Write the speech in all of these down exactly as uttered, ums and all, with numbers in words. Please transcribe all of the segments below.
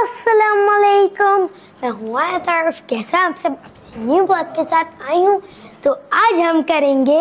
अस्सलामुअलैकुम, मैं हूँ आयतारफ। कैसा आप सब न्यू ब्लॉग के साथ आई हूँ। तो आज हम करेंगे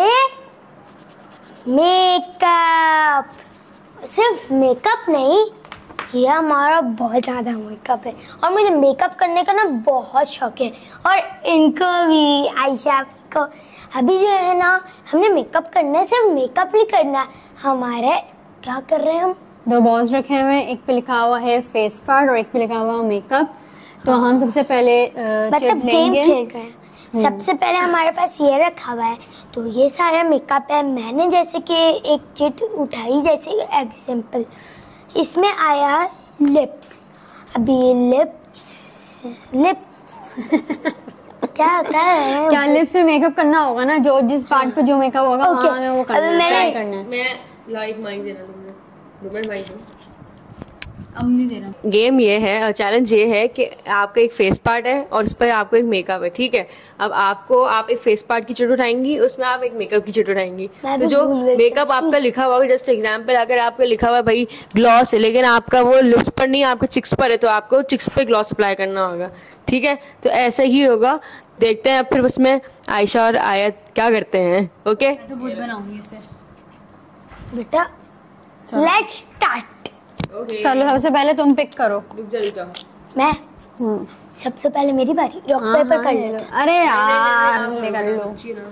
मेकअप। सिर्फ मेकअप नहीं, ये हमारा बहुत ज़्यादा मेकअप है और मुझे मेकअप करने का ना बहुत शौक है। और इनको भी, आयशा को अभी जो है ना, हमने मेकअप करना है। सिर्फ मेकअप नहीं करना, हमारे क्या कर रहे हैं हम, दो बॉल्स रखे हुए हैं, एक पे लिखा हुआ है फेस पार्ट और एक पे लिखा हुआ मेकअप। तो हाँ। हम सबसे पहले मतलब गेम खेल रहे हैं। सबसे पहले हमारे पास ये रखा हुआ है, तो ये सारा मेकअप है। मैंने जैसे कि एक चिट उठाई, जैसे एग्जाम्पल इसमें आया लिप्स। अभी लिप्स लिप क्या होता है? क्या लिप्स में मेकअप करना होगा ना, जो जिस पार्ट पे जो मेकअप होगा okay. वहाँ में वो करना है, ट्राई करना है। मैं लाइव माइक देना तुमने मोमेंट माइक दो। अब नहीं दे रहा। गेम ये है, चैलेंज ये है कि आपका एक फेस पार्ट है और उस पर आपको एक मेकअप है, ठीक है। अब आपको आप एक फेस पार्ट की चिट उठाएंगी, उसमें आप एक मेकअप की चिट उठाएंगी। तो जो मेकअप आपका लिखा हुआ, जस्ट एग्जांपल, अगर आपका लिखा हुआ है भाई ग्लॉस है, लेकिन आपका वो लिप्स पर नहीं, आपके चिक्स पर है, तो आपको चिक्स पे ग्लॉस अप्लाई करना होगा, ठीक है। तो ऐसा ही होगा। देखते हैं अब फिर उसमें आयशा और आयत क्या करते हैं। ओके, तो बहुत बनाऊंगी इसे बेटा। Let's start. चलो सबसे पहले तुम पिक करो। रुक जा रुक जा। मैं सबसे पहले मेरी बारी। रॉक हाँ, पेपर हाँ, कर ले लेते लो। हैं। अरे यार ले कर लो।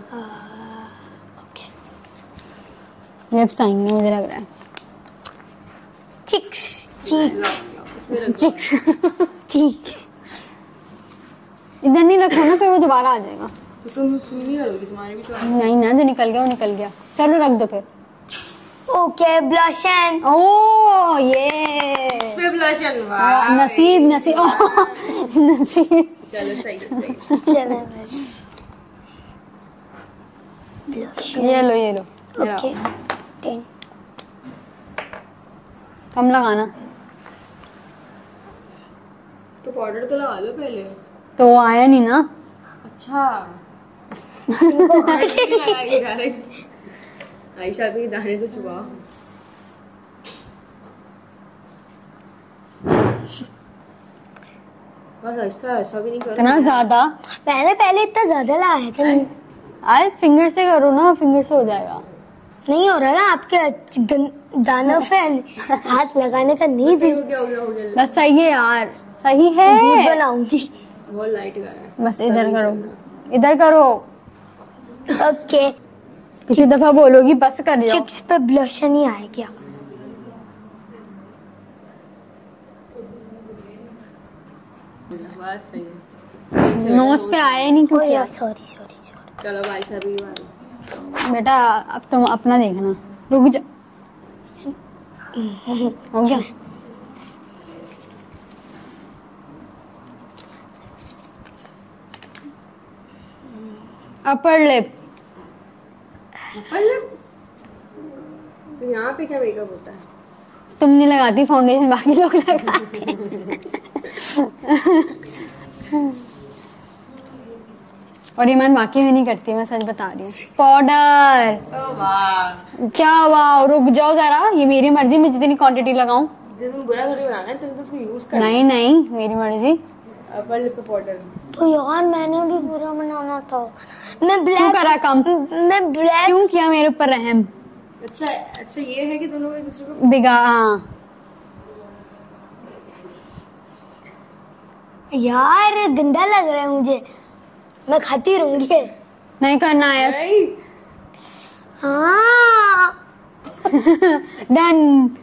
ओके, लिप्स आएंगे मुझे लग रहा है। Cheeks cheek cheeks cheeks. इधर नहीं रखो ना, फिर वो दोबारा आ जाएगा। तो तुम तुम नहीं करोगी, तुम्हारे भी तो आ- नहीं ना, जो निकल गया वो निकल गया। चलो रख दो फिर। ओके, ब्लशन। ओ ये पे ब्लशन। वाह, नसीब नसीब ओह, नसीब। चलो सही है, सही है। चलो ब्लशन। ये लो ये लो। Okay, ten. कम लगाना। तो पाउडर तो लगा लो पहले। तो वो आया नहीं ना। अच्छा लगा के जा रही। आयशा भी दाने तो चुबा। बस ऐसा ऐसा भी नहीं करना। इतना ज्यादा मैंने पहले इतना ज्यादा लगाया था। आज फिंगर से करो ना, फिंगर से हो जाएगा। नहीं हो रहा ना, आपके गन- दानों पे हाथ लगाने का नहीं सही दे। हो गया हो गया हो गया। बस सही है यार, सही दूध है। बनाऊंगी। बहुत लाइट कर रहा है। बस इधर करो, इधर करो। ओके, किसी दफा बोलोगी बस कर जाओ। चिक्स पे ब्लशन ही आया क्या? बस सही है। नोज पे आया ही नहीं ओह क्योंकि। यार, सॉरी सॉरी सॉरी। चलो अब आयशा भी बारी। बेटा अब तुम अपना देखना, रुक जा। हो गया। Upper lip. Upper lip. तो यहाँ पे क्या मेकअप होता है? तुम नहीं लगाती फाउंडेशन, बाकी लोग लगाते हैं। और ईमान वाकई में नहीं करती, मैं सच बता रही हूँ। पाउडर। ओह वाह। क्या वाह, रुक जाओ जरा, ये मेरी मर्जी, मैं जितनी क्वांटिटी लगाऊं। तुम बुरा थोड़ी बनाना है, तुम तो उसको यूज कर। नहीं नहीं, मेरी मर्जी। अपर लिप पे पाउडर। तो यार मैंने भी पूरा बनाना था। मैं ब्लैक क्यों करा कम? मैं ब्लैक क्यों किया मेरे ऊपर रहम? अच्छा अच्छा, ये है कि दोनों को एक दूसरे को। बिगा हाँ। यार गंदा लग रहा है मुझे, मैं खाती रहूंगी। नहीं करना है। नहीं। हाँ डन।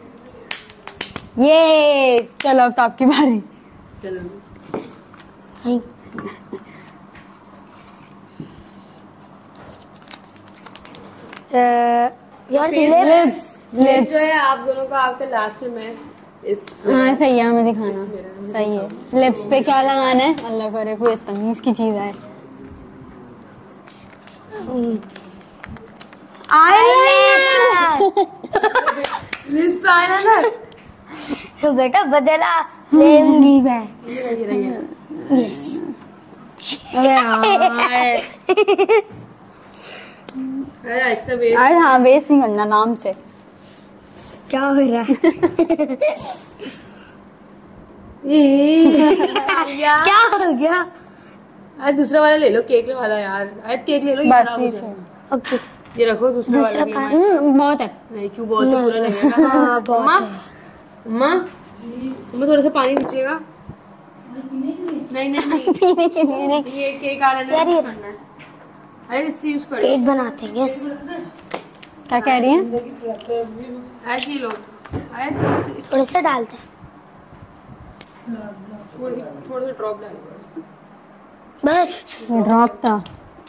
ये चलो अब तो आपकी बारी। चलो नहीं। अ, यार Face- लिप्स। लिप्स जो है आप दोनों का, आपके लास्ट में मैं इस हाँ सही है, हमें दिखाना सही है। लिप्स पे क्या लगाना है, अल्लाह करे कोई तमीज की चीज है। आईलाइनर। लिप्स पे आया ना। तो बेटा बदला लेंगी मैं। ये रही रही है। यस। अबे यार, अरे ऐसा वेस्ट। आज हाँ वेस्ट नहीं करना नाम से। क्या हो रहा है? क्या हो गया? अरे दूसरा वाला ले लो, केक वाला यार। अरे केक ले लो, ये बस खराब हो ये जाएगा। छोड़। ओके ये रखो दूसरा दूसरा वाला भी कहाँ? हमारे- हम्म, बहुत है। नहीं क्यों, बहुत तो पूरा लगेगा। हाँ बहुत अम्मा है। अम्मा अम्मा थोड़ा सा पानी दीजिएगा। नहीं नहीं नहीं, पीने के लिए नहीं। ये केक आ रहा है यार ये- करना है। अरे इससे यूज करो। केक बनाते हैं yes। क्या कह रही है? ऐसे ही लो। अरे इस- थोड़ा सा डालते हैं थोड़ी थोड़ा सा ड्रॉप डालो बस। बस। ड्रॉप था।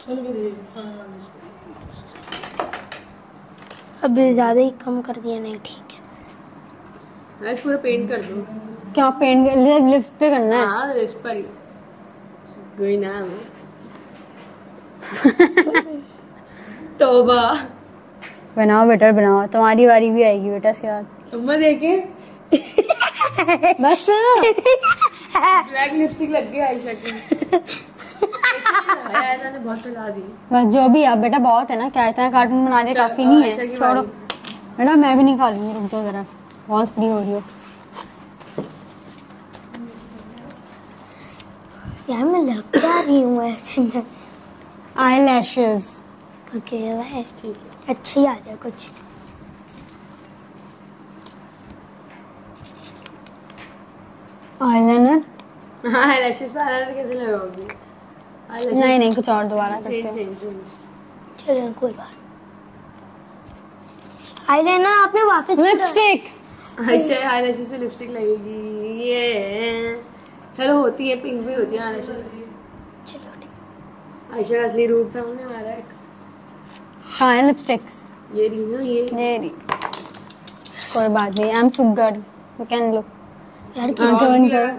अभी ज्यादा ही कम कर दिया। नहीं ठीक है। ऐसे पूरा पेंट कर दो। क्या पेंट लिप्स पे करना है? हाँ इस पर ही कोई ना हो। तौबा। बनाओ बेटा बनाओ, तुम्हारी बारी भी आएगी बेटा इसके बाद। अम्मा देखे बस ब्लैक लिपस्टिक लग गई आयशा की। आयशा ने बहुत सजा दी। बस जो भी आप बेटा बहुत है ना, क्या इतना कार्टून बना दे, चल, काफी नहीं आयशा है, की छोड़ो बारी। बेटा। मैं भी नहीं खा लूंगी, रुक जाओ जरा, बहुत फ्री हो रही हो। यार मैं लग क्या रही हूँ ऐसे में? Eye lashes. ओके है ठीक अच्छा ही आ जाए कुछ। आईलाइनर है। हाँ लैशेस पे आईलाइनर कैसे लगाओगी? eyelash- नहीं नहीं, कुछ और दोबारा करते चेंज हैं। Change change. चलो कोई बात। आईलाइनर आपने वापस लिपस्टिक। आयशा आईलैशेस पे लिपस्टिक लगेगी ये। चलो होती है, पिंक भी होती है आईलैशेस। चलो ठीक। आयशा का असली रूप सामने आ रहा है। कहाँ है लिपस्टिक्स? ये रही ना ये। ये रही। कोई बात नहीं, I am so good, you can look. यार आंखें बंद करो।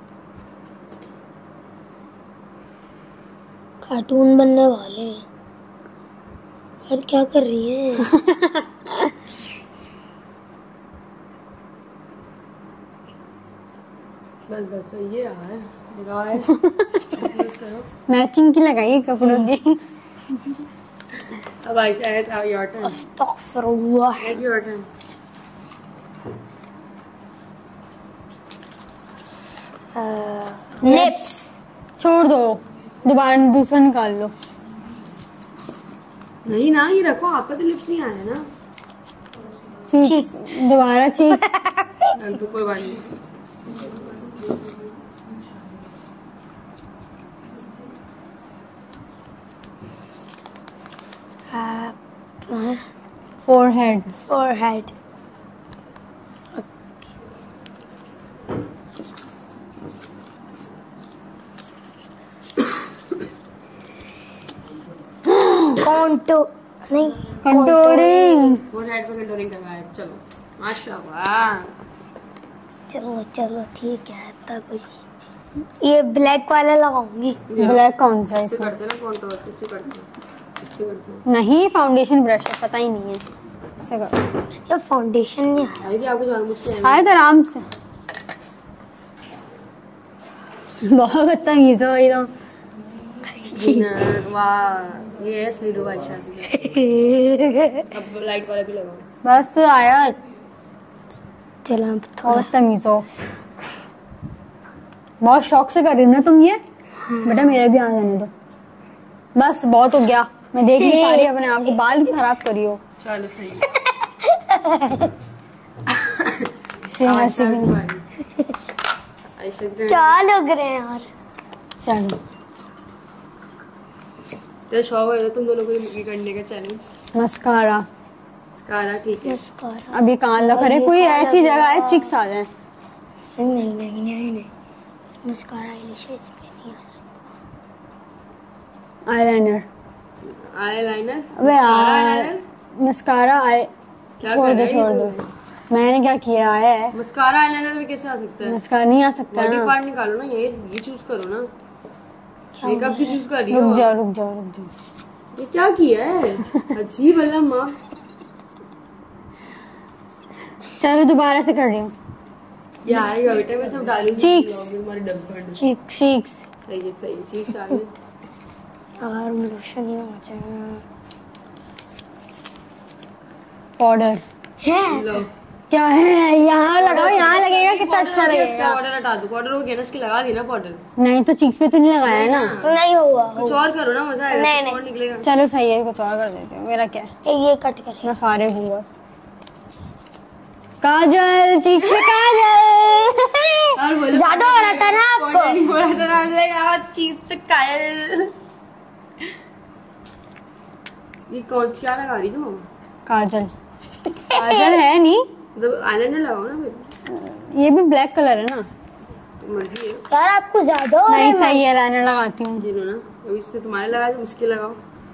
कार्टून बनने वाले हैं। यार क्या कर रही है? बस बस सही है यार। लगाओ ऐसे। यूज करो। मैचिंग की लगाइए कपड़ों की। अब आयशा है, अब योर टर्न। अस्तगफिरुल्लाह। अब योर टर्न। लिप्स। छोड़ दो, दोबारा दूसरा निकाल लो। नहीं ना, ये रखो, आपका तो लिप्स नहीं आया ना। चीक्स, दोबारा चीक्स। चल तो कोई बात नहीं। फोरहेड। फोरहेड। कॉन्टो नहीं कंटूरिंग। फोरहेड पे कंटूरिंग करवाया। चलो माशाल्लाह। चलो चलो ठीक है, इतना कुछ नहीं। ये ब्लैक वाला लगाऊंगी। ब्लैक कौन सा है इससे इसमें? करते ना कॉन्टूर, इससे करते हैं, इससे करते हैं। नहीं, फाउंडेशन ब्रश है, पता ही नहीं है। इससे करो। ये फाउंडेशन नहीं आया। आई थी आपको जान मुझसे है। आए तो आराम से। बहुत बदतमीज हो एकदम। जिन्नत, वाह ये है असली रूप आयशा की। अब लाइट वाला भी लगाओ। बस आया। चलो अब बहुत थोड़ा बदतमीज हो। बहुत शौक से कर रही हो ना तुम ये। बेटा मेरा भी आ जाने दो। बस बहुत हो गया, मैं देख नहीं पा रही अपने आप को। बाल भी खराब करी हो। चलो सही। फिर वैसे भी नहीं। आयशा की क्या लग रहे हैं यार? चलो तो शौक है तुम दोनों को ये करने का चैलेंज। मस्कारा। स्कारा ठीक है। मस्कारा। अभी कान लग रहे, कोई ऐसी जगह है चिक्स आ जाए। नहीं नहीं नहीं नहीं मस्कारा आईलैशेस पे नहीं आ सकता। आईलाइनर। आईलाइनर। अबे यार, मस्कारा आई। क्या छोड़ कर दो रही छोड़ है दो, तू? मैंने क्या किया है? मस्कारा आईलाइनर में कैसे आ सकता है? मस्कारा नहीं आ सकता बॉडी ना। पार्ट निकालो ना, ये ये चूज करो ना। क्या मेकअप की चूज कर रही हो। रुक जाओ रुक जाओ रुक जाओ। ये क्या किया है? अजीब है माँ। चलो दोबारा से कर रही हूँ। ये आएगा बेटा, मैं सब डालूंगी। Cheeks. हमारे डब्बा। Cheek cheeks. सही है सही है, चीक्स आ गए। और लोशन ही हो जाएगा। पाउडर। है लो। क्या है? यहाँ लगाओ, यहाँ लगेगा कितना अच्छा लगेगा। पाउडर हटा दो, पाउडर हो गया ना, इसकी लगा दी ना पाउडर। नहीं तो चीक्स पे तो नहीं लगाया है ना। नहीं हुआ कुछ और करो ना, मजा आएगा। नहीं, कुछ और नहीं। निकलेगा। चलो सही है, कुछ और कर देते हो। मेरा क्या है, ये कट करे। मैं फारिग हूँ। काजल, चीक्स पे काजल। और बोलो, ज्यादा हो रहा था ना आपको? पाउडर नहीं हो रहा था ना, यार चीज पे काजल। ये कौन क्या लगा रही हो? काजल काजल है नहीं, मतलब आईलाइनर लगाओ ना फिर। ये भी ब्लैक कलर है ना। तो मर्जी है। यार आपको ज्यादा हो रहा नहीं है। सही है, लाइनर लगाती हूँ। ये लो ना, अभी इससे तुम्हारे लगाए तो मुझके लगाओ।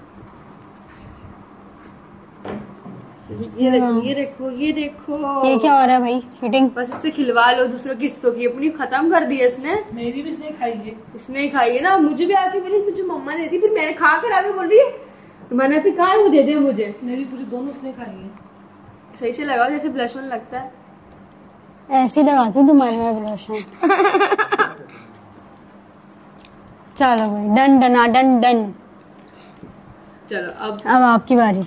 ये देखो, ये देखो, ये देखो। ये क्या हो रहा है भाई? शूटिंग बस इससे खिलवा लो दूसरों की हिस्सों की, अपनी खत्म कर दी है इसने। मेरी भी इसने खाई है। इसने ही खाई है ना, मुझे भी आती मेरी, मुझे मम्मा ने दी, फिर मैंने खा कर आगे बोल रही है मैंने फिर कहा वो दे दे मुझे। मेरी पूरी दोनों उसने खाई है। सही से लगाओ जैसे ब्लश ऑन लगता है। ऐसे ही लगाती हूँ तुम्हारे में ब्लश। चलो भाई, डन डना डन डन। चलो अब अब आपकी बारी।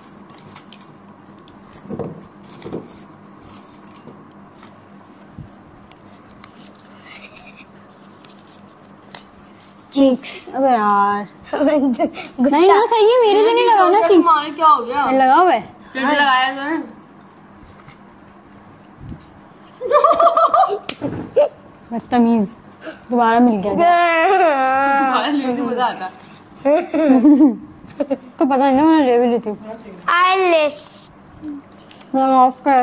चीक्स। अबे यार नहीं ना, सही है। मेरे तो नहीं लगा ना चीक्स। तुम्हारे क्या हो गया? लगा हुआ है। टिंट लगाया जो है। बदतमीज, दोबारा मिल गया। तुम्हारे लिए तो मजा आता। तो पता नहीं ना, मैंने ले भी ली थी। आईलेस। लगाओ कर।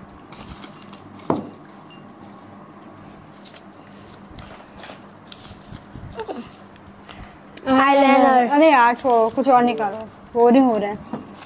आईलाइनर। अरे यार छोड़ो, कुछ और निकालो, बोरिंग हो रहा है।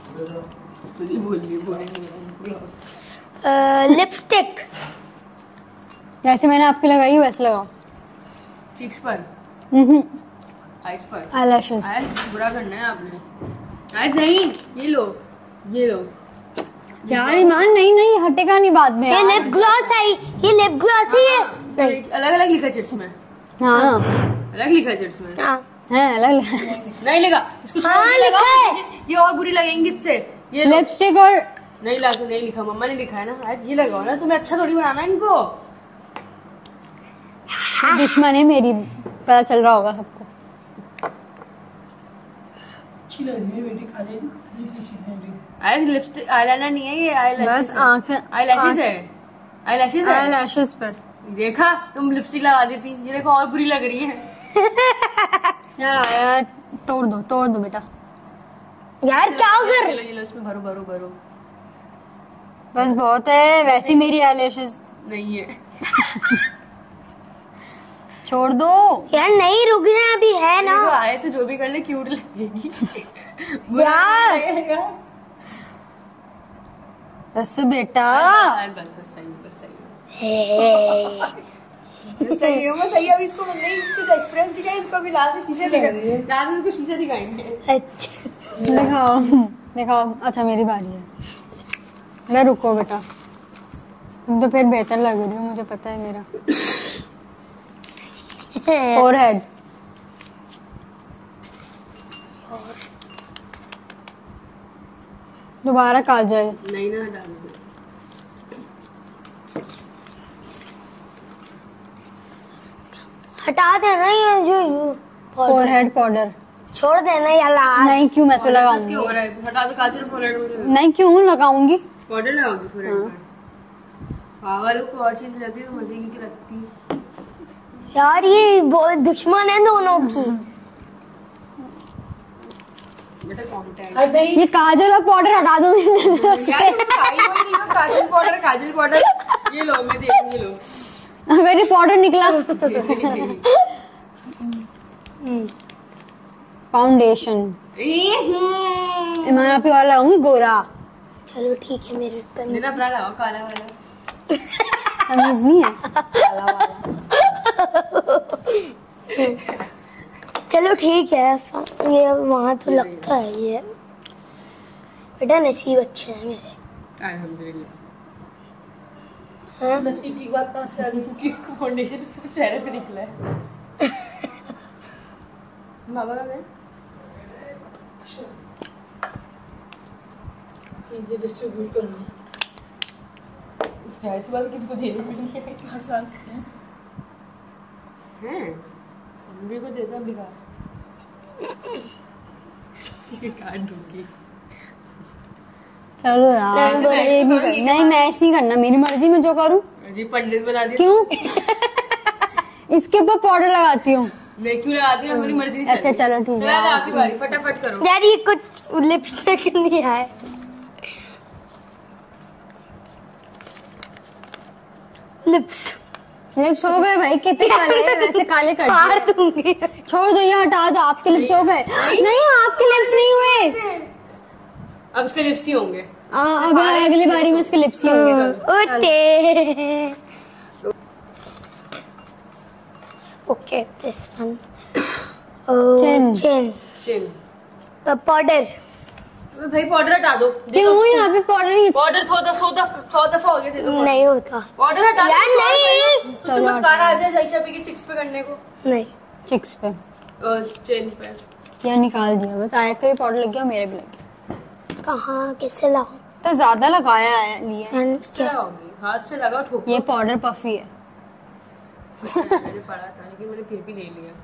लिपस्टिक। जैसे मैंने आपकी लगाई वैसे लगाओ। चिक्स पर, हम्म आइस पर। आईलैशेस। आए बुरा करना है आपने। आए नहीं, ये लो, ये लो। यार ईमान, नहीं नहीं हटेगा नहीं बाद में ये यार। लिप ग्लॉस आई। ये लिप ग्लॉस ही है। अलग अलग लिखा चिट्स में, हाँ ना, अलग लिखा चिट्स में। हाँ। है अलग। नहीं लिखा, इसको छोड़ हाँ, के लिखा लगाओ। है। ये और बुरी लगेंगी इससे। ये लो। लिपस्टिक और नहीं लगा, नहीं लिखा, मम्मा ने लिखा है ना। आज ये लगाओ ना, तुम्हें अच्छा थोड़ी बनाना है इनको। दुश्मन है मेरी, पता चल रहा होगा सबको। अच्छी लग रही है बेटी, खा लेगी। खाली पीछे है बेटी। आई लिपस्टिक आईलाइनर नहीं है, ये आईलैशेस बस आंखें, आईलैशेस है, आईलैशेस है। आईलैशेस पर। देखा, तुम लिपस्टिक लगा देती, ये देखो और बुरी लग रही है। यार आया, तोड़ दो तोड़ दो बेटा। यार क्या कर। ये लो, ये लो, इसमें भरो भरो भरो। बस बहुत है, वैसी मेरी आईलैशेस। नहीं है। छोड़ दो यार नहीं रुकना, अभी है ना। देखो, आए तो जो भी कर ले क्यूट लगेगी। यार लगेगा। बस बेटा। बस बस सही है, बस सही है। सही है, वो सही है। अभी इसको नहीं, इसको एक्सपीरियंस दिखाए, इसको अभी रात में शीशे दिखाएंगे, रात में इसको शीशे दिखाएंगे। अच्छा। दिखाओ दिखाओ। अच्छा मेरी बारी है। अरे रुको बेटा, तुम तो फिर बेहतर लग रही हो, मुझे पता है मेरा। फोरहेड। दोबारा काजल। नहीं ना, हटा दो। हटा देना ये जो यू फोरहेड पाउडर। छोड़ देना यार। नहीं क्यों, मैं तो इसके लगाऊंगी। हो रहा है, हटा दो काजल फोरहेड में। नहीं क्यों लगाऊंगी। पाउडर लगाओगी फोरहेड में? पागल को और चीज लगती है तो मजे की लगती है। यार ये बहुत दुश्मन है दोनों की। बेटा कंटेंट। अरे नहीं, ये काजल और पाउडर हटा दो मेरी नजरों से। यार तुम खाई हुई नहीं हो, काजल पाउडर, काजल पाउडर। ये लो, मैं देखूंगी, लो। मेरी पाउडर निकला। फाउंडेशन। मैं यहाँ पे और लगाऊंगी गोरा। चलो ठीक है, मेरे पे मेरा अपना लगाओ, काला वाला। तमीज नहीं है काला वाला। चलो ठीक है। ये वहाँ तो लगता है ये। बेटा नसीब अच्छे हैं मेरे। अल्हम्दुलिल्लाह। हाँ? नसीब की बात कहाँ से आ गई? किसको फाउंडेशन चेहरे पे निकला है? बाबा का है? ये डिस्ट्रीब्यूट करना है। जाहिर सी बात है, किसी को देने भी नहीं है, हर साल देते हैं। हैं मम्मी को देता बिगाड़ काट दूंगी। चलो यार ऐसे मैच ये तो भी करोगी कर- नहीं मैच नहीं करना, मेरी मर्जी में जो करूँ। जी पंडित बना दिया। क्यों? इसके ऊपर पाउडर लगाती हूँ। मैं क्यों लगाती हूँ, मेरी मर्जी नहीं अच्छा, चल रही। चलो, ठीक है। चलो आपकी बारी, फटाफट करो। यार ये कुछ लिपस्टिक नहीं है। लिप्स लिप्स हो गए भाई, कितने काले हैं, वैसे काले कर फाड़ दिए। दूंगी। छोड़ दो, ये हटा दो, आपके लिप्स हो गए। नहीं आपके लिप्स नहीं हुए। अब इसके लिप्स ही होंगे। आ, अब अगली बारी में इसके लिप्स ही होंगे। Okay okay this one Chin. Chin chin powder. भाई पाउडर हटा दो। क्यों यहाँ पे पाउडर ही? पाउडर थो दफा दफा सौ दफा हो गया, दे दो नहीं होता पाउडर हटा दो। यार, नहीं। तो मस्कारा आ जाए आयशा की चिक्स पे करने को, नहीं। चिक्स पे चिन पे। या निकाल दिया बस। आया का भी पाउडर लग गया, मेरे भी लग गया। कहाँ कैसे लाऊं? तो ज्यादा लगाया है लिए। And क्या क्या? होगी, हाथ से लगा ठोक। ये पाउडर पफी है। मैंने पढ़ा था लेकिन मैंने फिर भी ले लिया।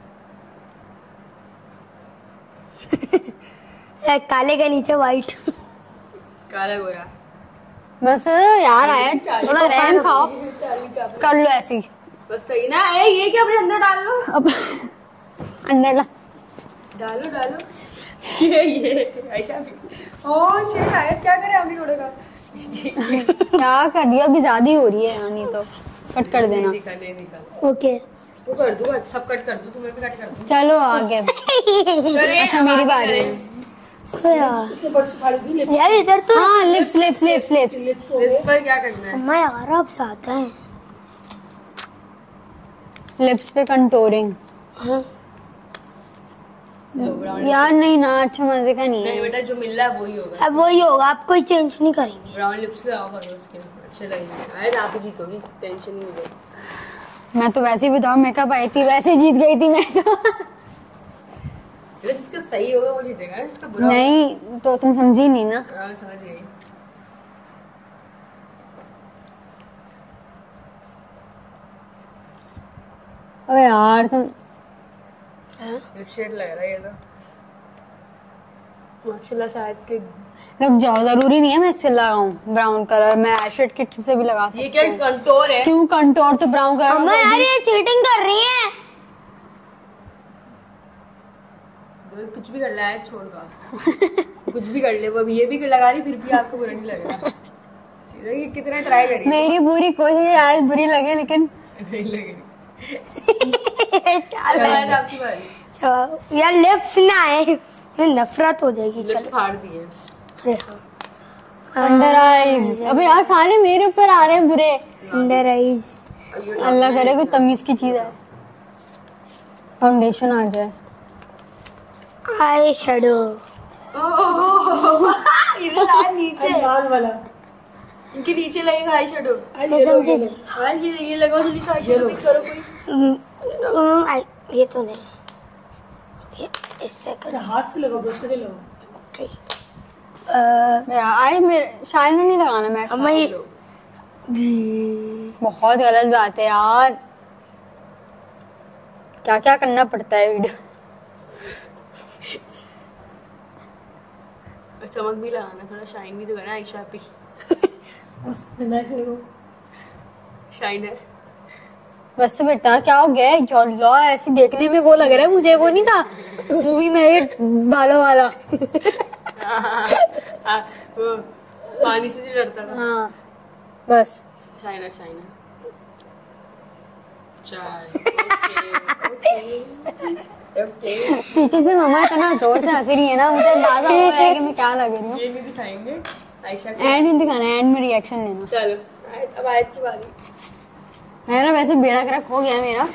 काले के नीचे व्हाइट। काला गोरा बस यार आया, थोड़ा रहम खाओ, कर लो ऐसी। बस सही ना है। ये क्या अपने अंदर डाल लो, अब अंदर ला। डालो डालो। ये ये आयशा भी ओह शिट आयत क्या करे अभी थोड़े का। क्या कर रही हो, अभी ज्यादा ही हो रही है यानी, तो कट कर देना। नहीं दिखा नहीं दिखा। ओके वो कर दूँ, सब कट कर दूँ, तुम्हें भी कट कर दूँ। चलो आगे। चलिए, अच्छा अब मेरी आगे बारी करें। है। यार उसने परसों फाड़ी थी लिप्स। यार इधर तो हाँ lips lips lips lips. Lips हो गए। इस पर क्या करना है? अम्मा यार अब ज्यादा है। लिप्स पे कंटोरिंग। हाँ। लो, ब्राउन यार नहीं ना, अच्छा मजे का नहीं नहीं है। बेटा, जो मिल रहा है वही होगा। अब वही होगा, आप कोई चेंज नहीं करेंगे। ब्राउन लिप्स लगाओ, करो उसके अच्छे लगेंगे। आयत आप ही जीतोगी, टेंशन नहीं लो। मैं तो वैसे ही विदाउट मेकअप आई थी, वैसे ही जीत गई थी मैं तो। बेटा जिसका सही होगा वो जीतेगा ना, जिसका बुरा होगा- नहीं तो तुम समझी नहीं ना। हाँ मैं समझ गई। अबे यार तुम लिप शेड लग रहा है ये तो माशाल्लाह। शायद के रुक जाओ, जरूरी नहीं है मैं इससे लगाऊं ब्राउन कलर, मैं आईशेड किट से भी लगा सकती ये क्या हूँ। कंटोर है? क्यों कंटोर तो ब्राउन अम्मा कलर। यार ये चीटिंग कर रही है। कुछ भी कर रहा है, छोड़ दो। कुछ भी कर ले, वो अभी ये भी लगा रही फिर भी आपको बुरा नहीं लगेगा। ये कितना ट्राई करी मेरी पूरी कोशिश आज बुरी लगे लेकिन नहीं लगी। चलो आपकी बारी। चलो यार लिप्स ना आए, फिर नफरत हो जाएगी। लिप्स चलो फाड़ दिए। अरे हाँ अंडर आईज। अबे यार सारे मेरे ऊपर आ रहे हैं बुरे। Under eyes. अल्लाह करे कोई तमीज की चीज है। फाउंडेशन आ जाए। Eye shadow. इधर आ नीचे, लाल वाला। इनके नीचे लगेगा आई शेडो। मैं समझी नहीं। हाँ ये ये लगाओ जल्दी से आई शेडो पिक करो कोई। हम्म, हम्म, आई ये तो नहीं, ये इससे करो। हाथ से लगाओ, ब्रश से लगाओ। ओके अ, आई मेरे शाइनर नहीं लगाना मैं। अम्मा ये बहुत गलत बात है यार, क्या क्या करना पड़ता है वीडियो। चमक भी लगाना, थोड़ा शाइन भी तो करना। आयशा पे बस नेक्स्ट लगाओ। शाइनर। बस बेटा क्या हो गया है? अल्लाह ऐसी देखने में वो लग रहा है मुझे, वो नहीं था मूवी में ये बालों वाला। हाँ, वो पानी से नहीं डरता था। हाँ बस शाइनर शाइनर चाय। ओके पीछे से मम्मा इतना जोर से हंस रही है ना, मुझे अंदाजा हो रहा है कि मैं क्या लग रही हूँ। ये नहीं दिखाएंगे आयशा को। एंड में दिखाना, एंड में रिएक्शन लेना। चलो आयत, अब आयत की बारी। मेरा वैसे बेड़ा करक हो गया मेरा।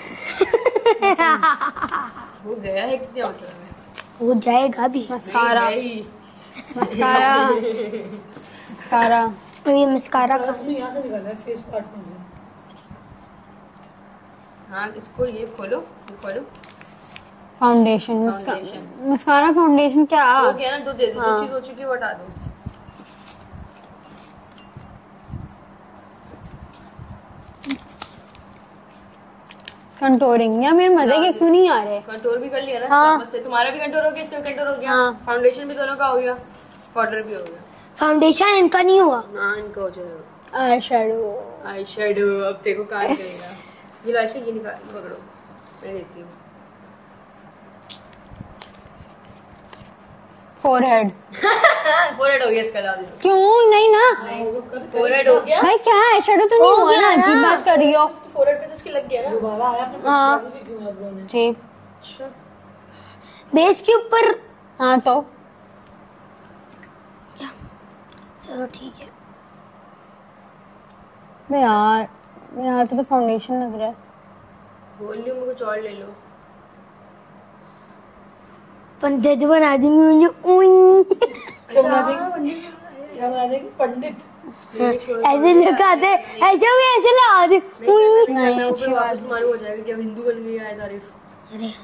वो गया है कितने मतलब है? हो जाएगा भी। मस्कारा नहीं, नहीं। Mascara mascara. अब ये मस्कारा का तुमने यहाँ से निकाला है फेस पार्ट में से। हाँ इसको ये खोलो, ये खोलो। Foundation Foundation. मस्कारा फाउंडेशन क्या? हो गया ना, दो दे दो। जो हाँ। चीज हो चुकी है वो हटा दो। कंटोरिंग। यार मेरे मजे के क्यों नहीं आ रहे? कंटूर भी कर लिया ना हाँ। वापस से। तुम्हारा भी कंटूर हो गया, इसका भी कंटूर हो गया, हाँ। फाउंडेशन भी दोनों का हो गया, पाउडर भी हो गया। फाउंडेशन इनका नहीं हुआ। हाँ इनका हो जाएगा। Eye shadow. आई शेडो अब देखो काम करेगा। ये लाशे ये निकाल, ये पकड़ो, मैं देती हूँ। फोरहेड। फोरहेड हो गया इसका, ला दो। क्यों नहीं ना? फोरहेड हो गया। भाई क्या है, शेडो तो नहीं हुआ ना? अजीब बात कर रही हो। फोरहेड पे तो इसकी लग गया ना। दोबारा आया अपने हाँ भी क्यों आप लोगों ने? जी। बेस के ऊपर। हाँ तो चलो ठीक है। मैं यार मैं यहाँ पे तो फाउंडेशन लग रहा है। वॉल्यूम में कुछ और ले लो। पंडित बना दी मुझे। उई। क्या बना देंगे? क्या बना देंगे? पंडित। ऐसे लगाते, ऐसे भी ऐसे लगा दे। उई। नहीं अच्छी बात। वापस तुम्हारी हो जाएगा, क्या हिंदू बन गई है तारीफ। अरे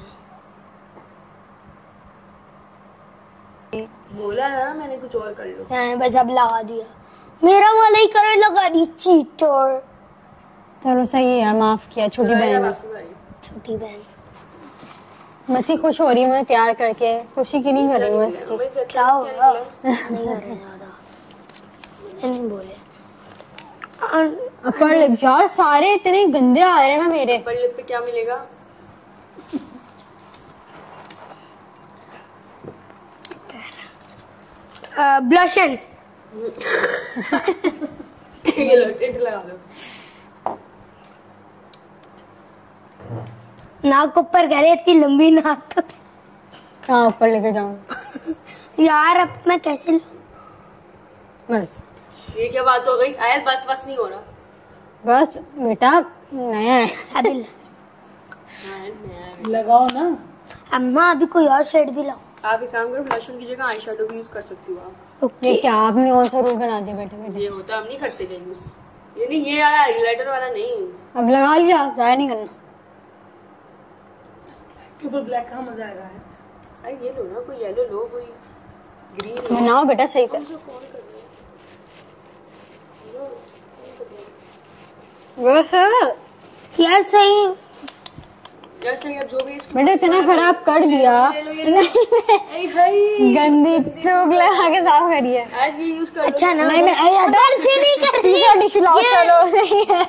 बोला ना मैंने कुछ और कर लो। हाँ, बस अब लगा दिया। मेरा वाला ही करे लगा दी चीटर। चलो सही है, माफ किया। छोटी बहन है। छोटी बहन बच्ची खुश हो रही है मुझे तैयार करके। खुशी की नहीं कर रही हूँ इसकी। क्या होगा? नहीं कर रहे ज्यादा, नहीं बोले। अपर लिप यार सारे इतने गंदे आ रहे हैं ना मेरे। अपर लिप पे क्या मिलेगा? ब्लशन। ये लो, टिंट लगा दो। नाक ऊपर करे, इतनी लंबी नाक। हाँ ऊपर लेके जाऊँ यार अब मैं कैसे लूं? बस। ये क्या बात हो गई? आयल बस बस नहीं हो रहा। बस बेटा नया है। अभी ला। आयल नया है। लगाओ ना। अम्मा अभी कोई और शेड भी लाओ। आप एक काम करो, ब्लश की जगह आई शेडो भी यूज कर सकती हो आप। ओके। ये क्या आपने कौन सा रूल बना दिया बेटे बेटे? ये होता हम नहीं करते क्या यूज? ये नहीं, ये आया हाइलाइटर वाला नहीं। अब लगा लिया, जाया नहीं करना। के ऊपर ब्लैक का मजा आएगा है। अरे ये लो ना, कोई येलो लो, कोई ग्रीन लो। बनाओ बेटा सही कर। मुझे कौन कर रहा वो है यार सही। है? यार सही, अब जो भी इसको बेटा इतना खराब कर दिया। ऐ हाय गंदी थूक लगा के साफ करिए। आज ये यूज कर लो। अच्छा ना। नहीं मैं अदर से नहीं करती। टिश्यू टिश्यू लाओ चलो। नहीं है।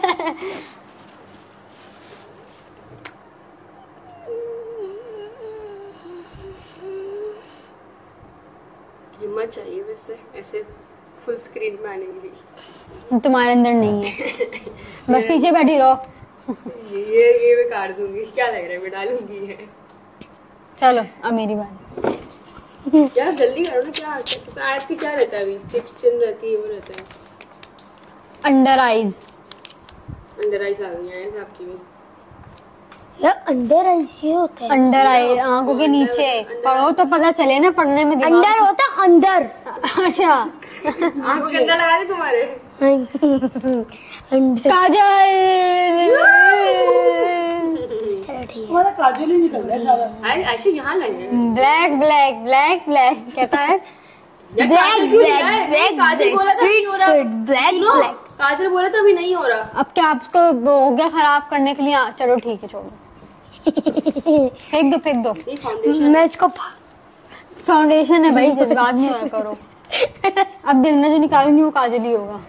हिम्मत चाहिए वैसे ऐसे फुल स्क्रीन में आने के लिए। तुम्हारे अंदर नहीं है। बस पीछे बैठी रहो। ये ये मैं काट दूंगी, क्या लग रहा है मैं डालूंगी है। चलो अब मेरी बारी। यार जल्दी करो ना। क्या क्या आज की क्या रहता है अभी? चिच चिन रहती है, वो रहता है अंडर आईज। अंडर आइज आ गई है आपकी भी। यार अंडर आईज ये होता है। अंडर आई आंखों के नीचे पढ़ो तो पता चले ना, पढ़ने में दिमाग। अंडर होता है अंदर। अच्छा आंख के अंदर लगा दे तुम्हारे। अंडर। काजल। चलो ठीक है। तुम्हारा काजल ही निकल रहा है सारा। आई ऐसे यहाँ लगे। ब्लैक ब्लैक ब्लैक ब्लैक कहता है। यार ब्लैक काजल क्यों नहीं ब्लैक है? ब्लैक काजल बोला था नहीं हो रहा। ब्लैक सुनो, ब्लैक। काजल बोला था अभी नहीं हो रहा। अब क्या आपको वो हो गया खराब करने के लिए? आ, चलो ठीक है छोड़ो। फेंक दो फेंक दो। ये फाउंडेशन मैं इसको फा- फाउंडेशन है भाई, जज्बात नहीं होया करो। अब देखना जो निकालूंगी वो काजल ही होगा।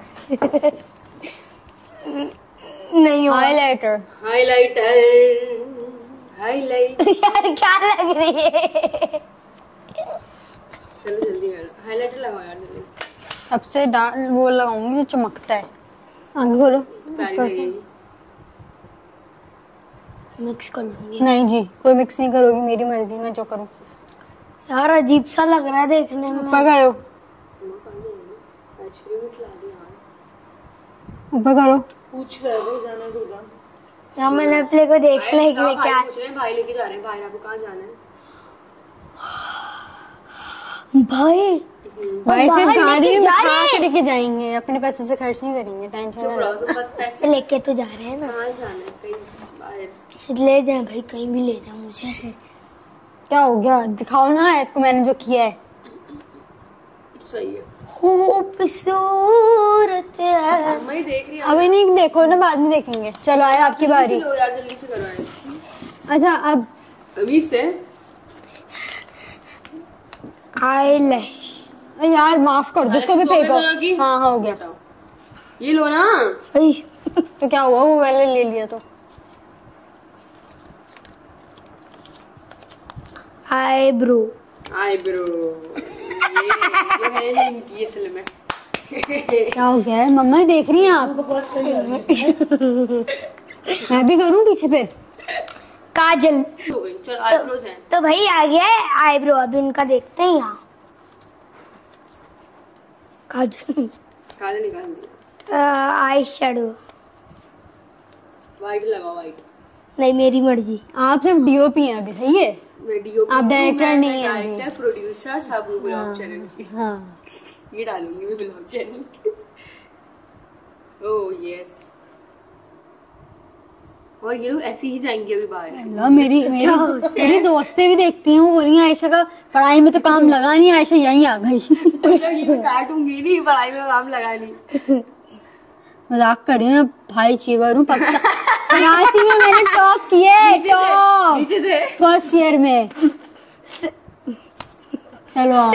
नहीं हो। हाइलाइटर। Highlighter highlight. यार क्या लग रही है? चलो जल्दी करो, हाइलाइटर लगाओ यार जल्दी। अब से डार्क वो लगाऊंगी जो चमकता है। आगे खोलो। प्यारी लगेगी। मिक्स कर लूंगी। नहीं जी कोई मिक्स नहीं करोगी, मेरी मर्जी, मैं जो करूँ। यार अजीब सा लग रहा है देखने में। ऊपर करो आइसक्रीम खिला दी यार। ऊपर करो। पूछ रहे थे जाने दो जा। यार मैंने अपने को देख लिया कि मैं भाई क्या। पूछ रहे हैं, भाई लेके जा रहे हैं। भाई आपको कहाँ जाना है? भाई भाई बाहर सिर्फ गाड़ी लेके में जा खा रहे के हैं। लेके जाएंगे, अपने पैसों से खर्च नहीं करेंगे। टेंशन चुप ना रहो, लो। तुम बस पैसे लेके तो जा रहे हैं ना। कहाँ जाना है? कहीं बाहर। ले जाए भाई, कहीं भी ले जाए मुझे। क्या हो गया? दिखाओ ना आपको मैंने जो किया है। सही है। खूबसूरत है। मैं देख रही हूँ। अभी नहीं देखो ना, बाद में देखेंगे। चलो आए आपकी बारी। लो यार जल्दी से करो यार। अच्छा अब अभी से आईलैश। यार माफ कर दो उसको भी तो हो गया फेंको। दोनों की? हाँ हाँ हो गया। बताओ। ये लो ना। तो क्या हुआ, वो मैंने ले लिया तो। आईब्रो। आईब्रो ये जो है ना इनकी असल में। क्या हो गया है मम्मा, देख रही हैं आप? मैं भी करूं पीछे फिर? काजल। हो गई चल आईब्रोज हैं। तो भाई आ गया है आईब्रो, अब इनका देखते हैं यहाँ। काजल। काले निकाल दिया। Eye shadow. वाइट लगाओ वाइट। नहीं मेरी मर्जी। आप सिर्फ डीओपी हैं अभी, सही है? वीडियो आप डायरेक्टर नहीं हैं अभी। डायरेक्टर प्रोड्यूसर सब ब्लॉग चैनल की। हाँ ये डालूंगी मैं ब्लॉग चैनल की। Oh yes. और ये लोग ऐसे ही जाएंगे अभी बाहर। लो, मेरी मेरी मेरी दोस्तें भी देखती हैं, वो बोल रही हैं आयशा का पढ़ाई में तो काम लगा नहीं, आयशा यहीं आ गई। मतलब ये मैं काटूंगी नहीं, पढ़ाई में काम लगा नहीं। मजाक कर रही हूँ, भाई चीवर हूँ पाकिस्तान। कराची में मैंने टॉप किए, टॉप नीचे से फर्स्ट ईयर में। चलो आओ।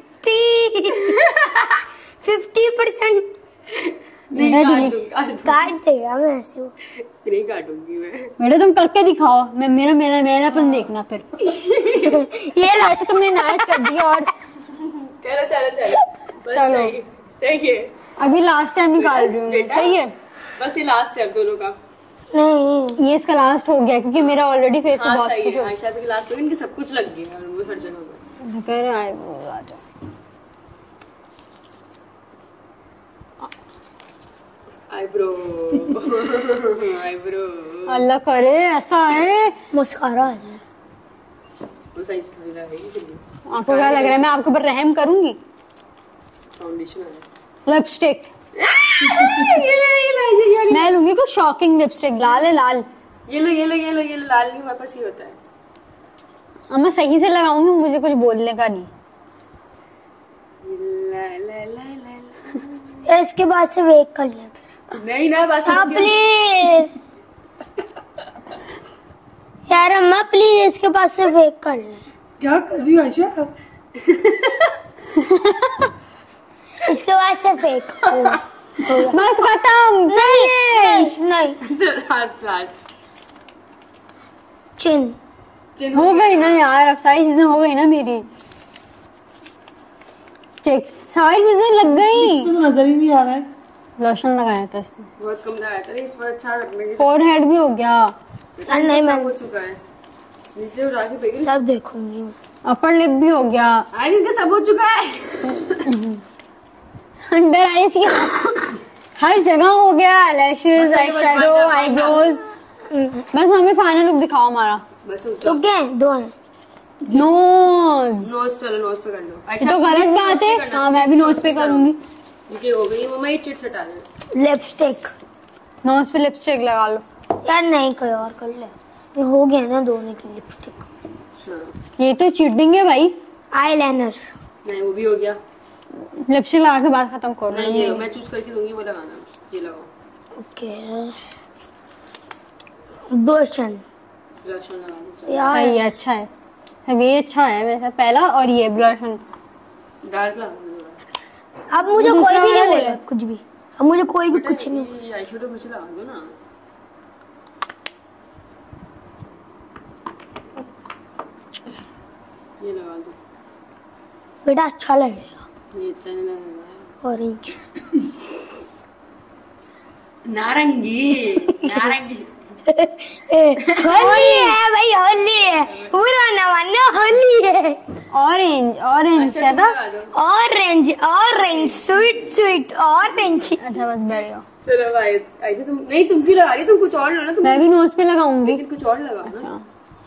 फिफ्टी परसेंट नहीं मैं काट delete- दूंगी, काट दूंगी। काट देगा मैं ऐसे। नहीं काटूंगी मैं। बेटा तुम करके दिखाओ, मैं मेरा मेरा मेरा अपन देखना फिर। ये ऐसे तुमने नायक कर दिया। और चलो चलो चलो बस चलो। सही सही है। अभी लास्ट टाइम निकाल रही हूँ मैं, बेटा। सही है? बस ये लास्ट है दोनों का। नहीं ये इसका लास्ट हो गया क्योंकि मेरा ऑलरेडी फेस पे हाँ बहुत सही कुछ है। हो आयशा भी लास्ट में इनके सब कुछ लग गया और वो हर जगह में। मैं कह रहे हैं eyebrows आ जाओ। आईब्रो आईब्रो अल्लाह करे ऐसा है। मस्कारा आ जाए। वो सही से थोड़ी रहेगी फिर आपको क्या लग रहा है मैं आपके ऊपर रहम करूंगी? फाउंडेशन आ जाए। लिपस्टिक ये लो ये लो ये लो मैं लूंगी कुछ शॉकिंग लिपस्टिक, लाल है लाल। ये लो ये लो ये लो ये लो लाल नहीं हमारे पास ही होता है। अब मैं सही से लगाऊंगी, मुझे कुछ बोलने का नहीं। ला ला ला ला ला। इसके बाद से वेक कर लिया फिर। नहीं ना बस हाँ प्लीज यार अम्मा प्लीज इसके पास से वेक कर ले। क्या कर रही हो आयशा? इसके बाद से फेक बस खत्म, finish। नहीं नहीं लास्ट लास्ट चिन। चिन्ह हो गई ना यार, अब सारी चीजें हो गई ना मेरी। चेक सारी चीजें लग गई। इसमें तो नजर ही नहीं आ रहा है। लोशन लगाया था इसने। बहुत कम लगाया था इस बार। अच्छा रखने की फोरहेड भी हो गया, अरे नहीं सब मैं हो चुका है। नीचे उड़ा के फेंकी। सब देखूंगी मैं। अपर लिप भी हो गया, आई इनका सब हो चुका है। अंडर आईज की हर जगह हो गया। लैशेज, बस आई बस शेडो, बस बस आईब्रोज। बस हमें फाइनल लुक दिखाओ हमारा। बस तो उठो। क्या है दो हैं। नोज नोज चलो नोज पे कर लो। ये तो गलत बात है। हाँ मैं भी नोज पे करूंगी। ये हो गई मम्मा ये चिट्स हटा दे। लिपस्टिक नोज पे लिपस्टिक लगा लो। यार नहीं कोई और कर ले। ये हो गया ना दोनों की लिपस्टिक। हाँ। ये तो चीटिंग है भाई। आईलाइनर। नहीं वो भी हो गया। लिपस्टिक लगा के बात खत्म करो। नहीं ये लो, मैं चूज करके दूंगी वो लगाना। ये लगाओ। ओके ब्लशन। ब्लश ऑन लगा दो। यार सही है, अच्छा है। सब ये अच्छा है मेरे साथ पहला, और ये ब्लश ऑन। डार्क लगा दो। अब मुझे कोई दूसरा भी वाला नहीं ले बोला लो। कुछ भी। अब मुझे कोई भी कुछ नहीं। ये आई शेडो मुझे लगा दो ना। ये लगा दो। बेटा अच्छा लगेगा। ये अच्छा नहीं लगेगा। ऑरेंज। नारंगी नारंगी। होली है भाई होली है। पूरा ना मानो होली है। ऑरेंज ऑरेंज क्या था? लगा दो। Orange orange sweet sweet orange. अच्छा बस बैठ जाओ। चलो भाई ऐसे तुम नहीं तुम क्यों लगा रही हो? तुम कुछ और लो ना। तुम मैं भी नोज पे लगाऊंगी। लेकिन कुछ और लगा ना। अच्छा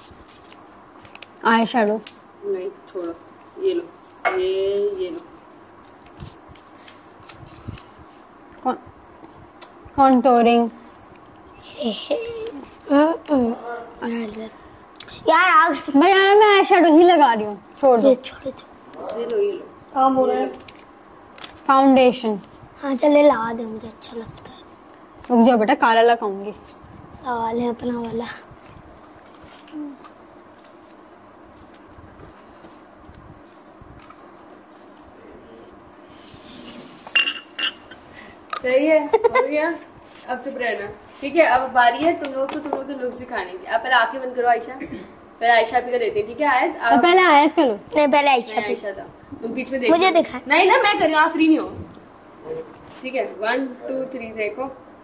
आई शेडो। नहीं छोड़ो। ये लो ये ये लो। कॉन्टोरिंग। यार आग भाई यार मैं आई शेडो ही लगा रही हूँ, छोड़ दो। ये छोड़ो छोड़ो। ये लो ये लो। काम हो रहा है। फाउंडेशन। हाँ चले लगा दे, मुझे अच्छा लगता है। रुक जाओ बेटा, काला लगाऊंगी। लगा ले अपना वाला। सही है, हो गया। अब चुप रहना, ठीक है। अब बारी है तुम लोग को, तुम लोग के लुक दिखाने की। अब पहले आंखें बंद करो आयशा, पहले आयशा भी कर देती है, ठीक है। आयत तो पहले आयत कर लो। नहीं पहले आयशा। आयशा था, तुम बीच में देखो। मुझे दिखा। नहीं ना, मैं कर रही हूँ, आप फ्री नहीं हो, ठीक है। वन टू थ्री देखो।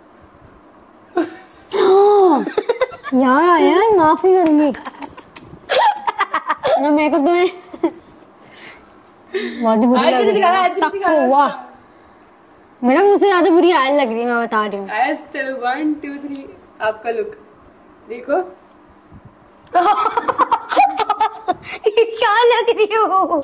यार आयत माफी करूंगी ना, मेकअप तो मैं बहुत ही बुरी लग रही है। अस्तगफुरुल्लाह, मेरा मुझसे ज्यादा बुरी आयत लग रही है, मैं बता रही हूँ। आयत चलो वन टू थ्री, आपका लुक देखो। क्या लग रही हो?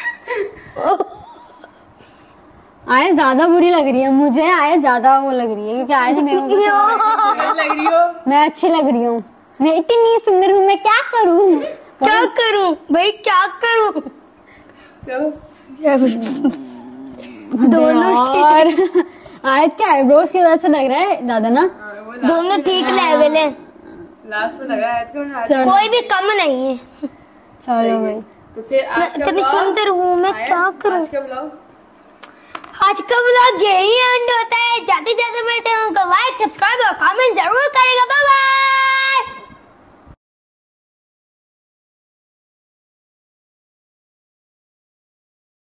आयत ज्यादा बुरी लग रही है मुझे, आयत ज्यादा वो लग रही है क्योंकि आयत मैं लग रही हो, मैं अच्छी लग रही हूँ, मैं इतनी सुंदर हूँ, मैं क्या करूँ? क्या करूं भाई, क्या करूं? चलो दोनों और आयत के आईब्रोज की वजह से लग रहा है दादा ना, दोनों ठीक लेवल है, लास्ट में लगा आयत को। चलो कोई भी कम नहीं है। चलो भाई, तो फिर मैं आज का इतनी vlog- सुंदर हूँ, मैं आयत, क्या करूं? आज का vlog आज का व्लॉग यही एंड होता है। जाते जाते मेरे चैनल को लाइक, सब्सक्राइब और कमेंट जरूर करेगा। Bye bye.